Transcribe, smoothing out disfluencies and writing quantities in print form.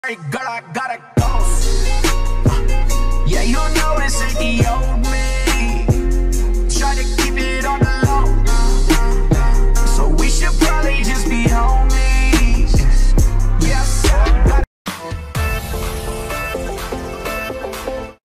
Girl, I gotta go. Yeah, you know this ain't the